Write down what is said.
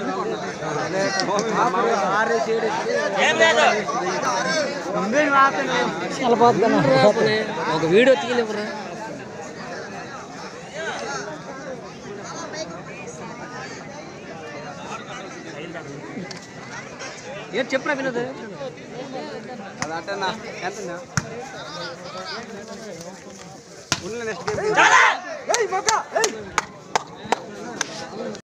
ఒక వీడియో తీయలేవురా ఏం చెప్పరా వినోద్ అదంటన్నా ఎంత